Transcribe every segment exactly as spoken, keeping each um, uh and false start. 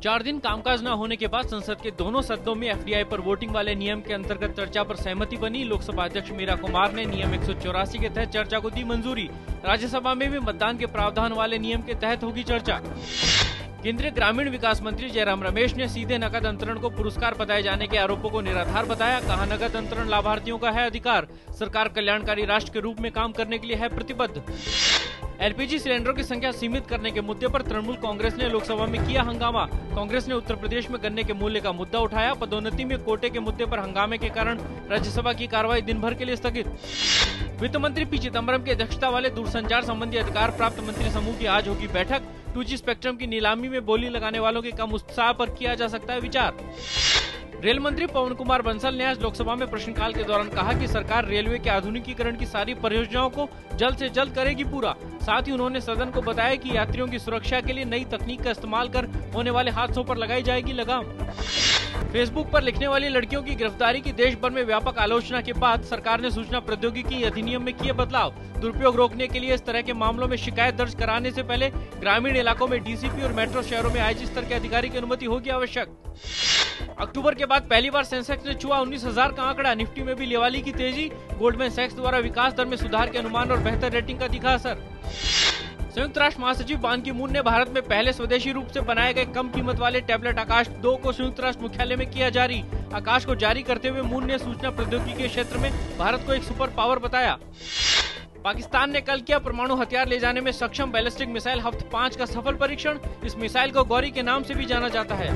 चार दिन कामकाज न होने के बाद संसद के दोनों सदनों में एफडीआई पर वोटिंग वाले नियम के अंतर्गत चर्चा पर सहमति बनी। लोकसभा अध्यक्ष मीरा कुमार ने नियम एक सौ चौरासी के तहत चर्चा को दी मंजूरी। राज्यसभा में भी मतदान के प्रावधान वाले नियम के तहत होगी चर्चा। केंद्रीय ग्रामीण विकास मंत्री जयराम रमेश ने सीधे नकद अंतरण को पुरस्कार बताए जाने के आरोपों को निराधार बताया। कहा, नकद अंतरण लाभार्थियों का है अधिकार, सरकार कल्याणकारी राष्ट्र के रूप में काम करने के लिए है प्रतिबद्ध। एलपीजी सिलेंडरों की संख्या सीमित करने के मुद्दे पर तृणमूल कांग्रेस ने लोकसभा में किया हंगामा। कांग्रेस ने उत्तर प्रदेश में गन्ने के मूल्य का मुद्दा उठाया। पदोन्नति में कोटे के मुद्दे पर हंगामे के कारण राज्यसभा की कार्रवाई दिन भर के लिए स्थगित। वित्त मंत्री पी चिदम्बरम की अध्यक्षता वाले दूरसंचार संबंधी अधिकार प्राप्त मंत्री समूह की आज होगी बैठक। टू जी स्पेक्ट्रम की नीलामी में बोली लगाने वालों के कम उत्साह पर किया जा सकता है विचार। रेल मंत्री पवन कुमार बंसल ने आज लोकसभा में प्रश्नकाल के दौरान कहा कि सरकार रेलवे के आधुनिकीकरण की सारी परियोजनाओं को जल्द से जल्द करेगी पूरा। साथ ही उन्होंने सदन को बताया कि यात्रियों की सुरक्षा के लिए नई तकनीक का इस्तेमाल कर होने वाले हादसों पर लगाई जाएगी लगाम। फेसबुक पर लिखने वाली लड़कियों की गिरफ्तारी की देश भर में व्यापक आलोचना के बाद सरकार ने सूचना प्रौद्योगिकी अधिनियम में किए बदलाव। दुरुपयोग रोकने के लिए इस तरह के मामलों में शिकायत दर्ज कराने से पहले ग्रामीण इलाकों में डीसीपी और मेट्रो शहरों में आईजी स्तर के अधिकारी की अनुमति होगी आवश्यक। अक्टूबर के बाद पहली बार सेंसेक्स ने छुआ उन्नीस हजार का आंकड़ा। निफ्टी में भी लेवाली की तेजी। गोल्डमैन सैक्स द्वारा विकास दर में सुधार के अनुमान और बेहतर रेटिंग का दिखा असर। संयुक्त राष्ट्र महासचिव बान की मून ने भारत में पहले स्वदेशी रूप से बनाए गए कम कीमत वाले टैबलेट आकाश दो को संयुक्त राष्ट्र मुख्यालय में किया जारी। आकाश को जारी करते हुए मून ने सूचना प्रौद्योगिकी के क्षेत्र में भारत को एक सुपर पावर बताया। पाकिस्तान ने कल किया परमाणु हथियार ले जाने में सक्षम बैलिस्टिक मिसाइल हफ्त पाँच का सफल परीक्षण। इस मिसाइल को गौरी के नाम से भी जाना जाता है।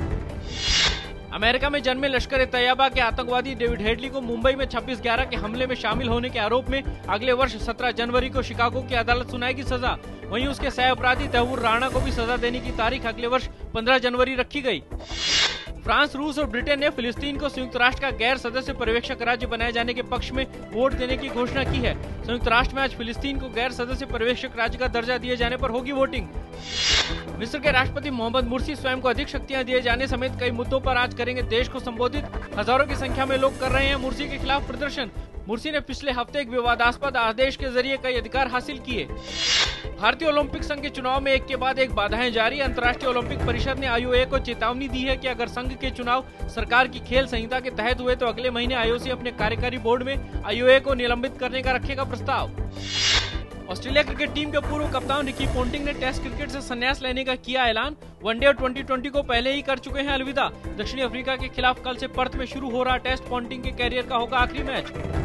अमेरिका में जन्मे लश्कर ए तैयबा के आतंकवादी डेविड हेडली को मुंबई में छब्बीस ग्यारह के हमले में शामिल होने के आरोप में अगले वर्ष सत्रह जनवरी को शिकागो की अदालत सुनाएगी सजा। वहीं उसके सह अपराधी तहव्वुर राणा को भी सजा देने की तारीख अगले वर्ष पंद्रह जनवरी रखी गई। फ्रांस, रूस और ब्रिटेन ने फिलिस्तीन को संयुक्त राष्ट्र का गैर सदस्य पर्यवेक्षक राज्य बनाए जाने के पक्ष में वोट देने की घोषणा की है। संयुक्त राष्ट्र में आज फिलिस्तीन को गैर सदस्य पर्यवेक्षक राज्य का दर्जा दिए जाने पर होगी वोटिंग। मिस्र के राष्ट्रपति मोहम्मद मुर्सी स्वयं को अधिक शक्तियां दिए जाने समेत कई मुद्दों पर आज करेंगे देश को संबोधित। हजारों की संख्या में लोग कर रहे हैं मुर्सी के खिलाफ प्रदर्शन। मुर्सी ने पिछले हफ्ते एक विवादास्पद आदेश के जरिए कई अधिकार हासिल किए। भारतीय ओलंपिक संघ के चुनाव में एक के बाद एक बाधाएं जारी। अंतर्राष्ट्रीय ओलंपिक परिषद ने आईओए को चेतावनी दी है कि अगर संघ के चुनाव सरकार की खेल संहिता के तहत हुए तो अगले महीने आईओसी अपने कार्यकारी बोर्ड में आईओए को निलंबित करने का रखेगा प्रस्ताव। ऑस्ट्रेलिया क्रिकेट टीम के पूर्व कप्तान रिकी पोंटिंग ने टेस्ट क्रिकेट से संन्यास लेने का किया ऐलान। वनडे और ट्वेंटी ट्वेंटी को पहले ही कर चुके हैं अलविदा। दक्षिणी अफ्रीका के खिलाफ कल से पर्थ में शुरू हो रहा टेस्ट पोंटिंग के कैरियर का होगा आखिरी मैच।